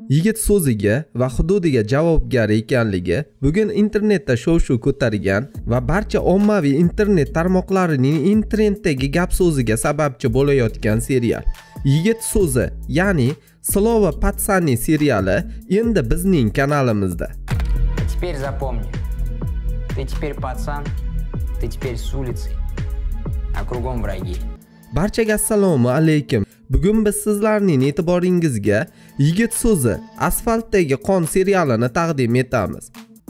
Yigit so'ziga va hududiga javobgar ekanligi bugun internetda shov-shuv ko'targan va barcha ommaviy internet tarmoqlarining trenddagi gap so'ziga sababchi bo'layotgan serial. Yigit so'zi, ya'ni Slova Patsani seriali endi bizning kanalimizda. Теперь запомни. Ты теперь пацан, ты теперь с улицы, а кругом враги. Barchaga assalomu alaykum. Bugun biz sizlarning e'tiboringizga Yigit so'zi Asfaltdagi qon serialini taqdim etamiz.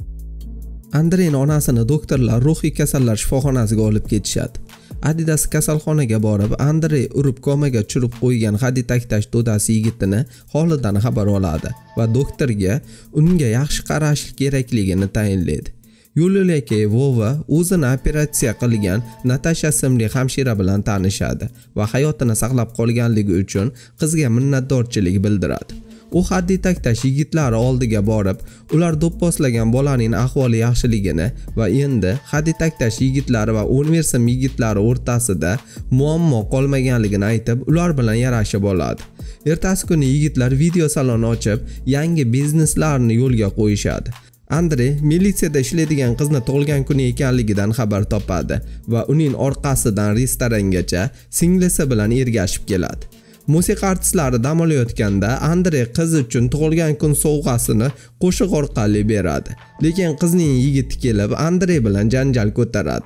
Andreyning onasini doktorlar ruhiy kasallar shifoxonasiga olib ketishadi. Adidas kasalxonaga borib, Andrey urib komaga tushirib qo'ygan haditaktash dodasi yigitini holidan xabar oladi va doktorga unga yaxshi qarash kerakligini tayinlaydi. Yo'l-yo'lakay Vova o'zini operatsiya qilgan Natasha ismli hamshira bilan tanishadi va hayotini saqlab qolganligi uchun qizga minnatdorchilik bildiradi. U haditaktash yigitlari oldiga borib, ular do'pposlagan bolaning ahvoli yaxshiligini va endi haditaktash yigitlari va universum yigitlari o'rtasida muammo qolmaganligini aytib, ular bilan yarashib oladi. Ertasi kuni yigitlar video salon ochib, yangi bizneslarni yo'lga qo'yishadi. Andrey militsiyada ishlaydigan qizni tug'ilgan kuni ekanligidan xabar topadi va uning orqasidan restorangacha singlisi bilan ergashib keladi. Musiqa artistlari dam olayotganda Andrey qiz uchun tug'ilgan kun sovg'asini qo'shiq orqali beradi. Lekin qizning yigiti kelib Andrey bilan janjal ko'taradi.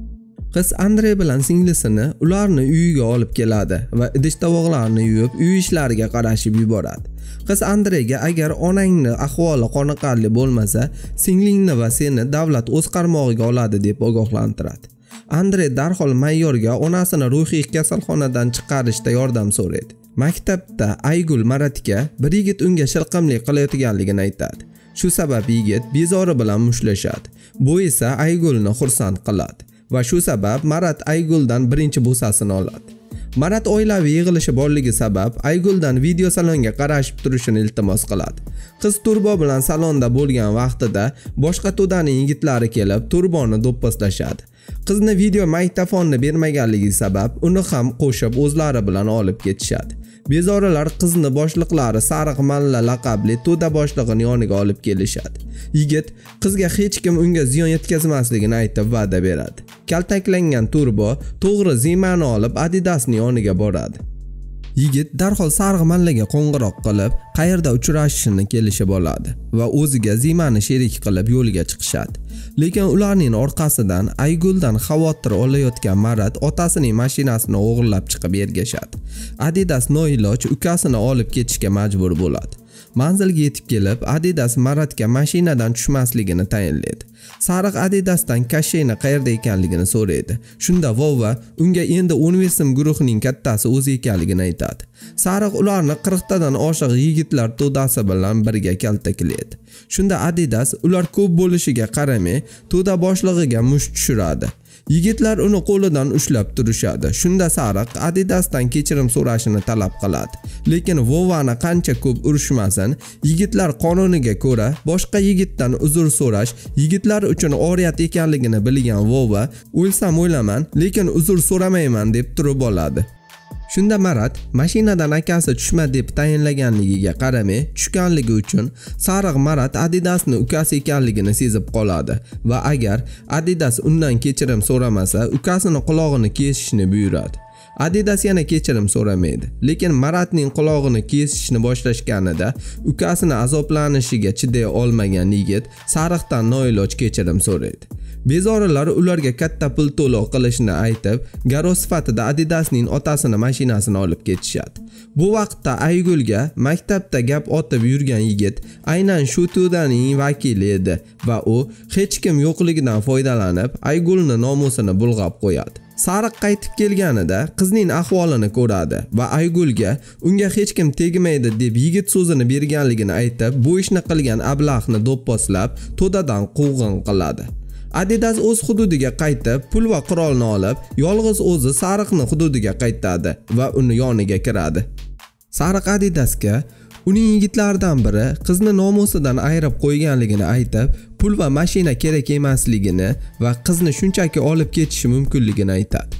Qiz Andrey bilan singlisini ularni uyiga olib keladi va idish-tovoqlarni yuvib, uy ishlariga qarashib yuboradi. Qiz Andreyga agar onangni ahvoli qoniqarli bo'lmasa, singlingni va seni davlat o'z qarmog'iga oladi deb ogohlantiradi. Andrey darhol mayorga onasini ruhiy kasalxonadan chiqarishda yordam so'raydi. Maktabda Aygul Maratga bir yigit unga shilqimlik qilayotganligini aytadi. Shu sabab yigit bezori bilan mushtlashadi. Bu esa Aygulni xursand qiladi va shu sabab Marat Ayguldan birinchi bo'sasini oladi. Marat oilaviy yig'ilishi borligi sabab Ayguldan video salonga qarashib turishini iltimos qiladi. Qiz Turbo bilan salonda bo'lgan vaqtida boshqa to'daning yigitlari kelib Turboni do'pposlashadi. Qizni video magnitofonni bermaganligi sabab uni ham qo'shib o'zlari bilan olib ketishadi. Bezorilar qizni boshliqlari Sariq Malla laqabli to'da boshlig'ining yoniga olib kelishadi. Yigit qizga hech kim unga ziyon yetkazmasligini aytib va'da beradi. Kaltaklangan Turbo to'g'ri Zimani olib Adidasning yoniga boradi. Yigit darhol Sariq Mallaga qo'ng'iroq qilib, qayerda uchrashishini kelishib oladi va o'ziga Zimani sherik qilib yo'lga chiqishadi. Lekin ularning orqasidan Ayguldan xavotir olayotgan Marat otasining mashinasini o'g'irlab chiqib ergashadi. Adidas noiloj ukasini olib ketishga majbur bo'ladi. Manzilga yetib kelib, Adidas Maratga mashinadan tushmasligini tayinlaydi. Sariq Adidasdan Kasheyni qayerda ekanligini so'raydi. Shunda Vova unga endi universum guruhining kattasi o'zi ekanligini aytadi. Sariq ularni 40 tadan oshiq yigitlar to'dasi bilan birga kaltaklaydi. Shunda Adidas ular ko'p bo'lishiga qaramay, to'da boshlig'iga musht tushiradi. Yigitlar uni qo'lidan ushlab turishadi. Shunda Sariq Adidasdan kechirim so'rashini talab qiladi. Lekin Vovani qancha ko'p urishmasin, yigitlar qonuniga ko'ra boshqa yigitdan uzr so'rash yigitlar uchun oriyat ekanligini bilgan Vova, o'lsam o'ylaman, lekin uzr so'ramayman deb turib oladi. Shunda Marat mashinadan akasi tushma deb tayinlaganligiga qaramay, tushganligi uchun Sariq Marat Adidasning ukasi ekanligini sezib qoladi va agar Adidas undan kechirim so'ramasa, ukasining qulog'ini kesishni buyuradi. Adidas yana kechirim so'ramaydi, lekin Maratning qulog'ini kesishni boshlashganida ukasini azoblanishiga chiday olmagan yigit Sariqdan noiloj kechirim so'raydi. Bezorilar ularga katta pul to'lov qilishni aytib, garov sifatida Adidasning otasini mashinasini olib ketishadi. Bu vaqtda Aygulga maktabda gap otib yurgan yigit aynan shu to'daning vakili edi va u hech kim yo'qligidan foydalanib Aygulni nomusini bulg'ab qo'yadi. Sariq qaytib kelganida qizning ahvolini ko'radi va Aygulga unga hech kim tegmaydi deb yigit so'zini berganligini aytib, bu ishni qilgan ablahni do'pposlab to'dadan quvg'in qiladi. Adidas o'z hududiga qaytib, pul va qurolni olib, yolg'iz o'zi Sariqning hududiga qaytadi va uni yoniga kiradi. Sariq Adidasga uning yigitlaridan biri qizni nomusidan ayirib qo'yganligini aytib, pul va mashina kerak emasligini va qizni shunchaki olib ketishi mumkinligini aytadi.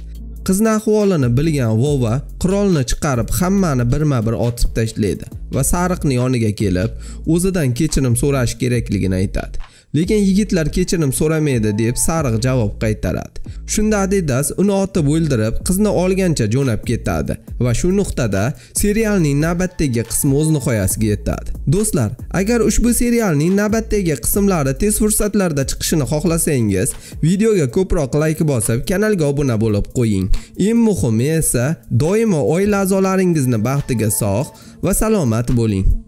Qizni ahvolini bilgan Vova qurolni chiqarib hammani birma-bir otib tashlaydi va sariqni yoniga kelib, o'zidan kechirim so'rash kerakligini aytadi. Lekin yigitlar kechirim so'ramaydi deb sariq javob qaytaradi. Shunda Adidas uni otib o'ldirib, qizni olgancha jo'nab ketadi va shu nuqtada serialning navbatdagi qismi o'z nihoyasiga yetadi. Do'stlar, agar ushbu serialning navbatdagi qismlari tez fursatlarda chiqishini xohlasangiz, videoga ko'proq like bosib, kanalga obuna bo'lib qo'ying. Eng muhimi esa doimo oila a'zolaringizni baxtiga sog' va salomat bo'ling.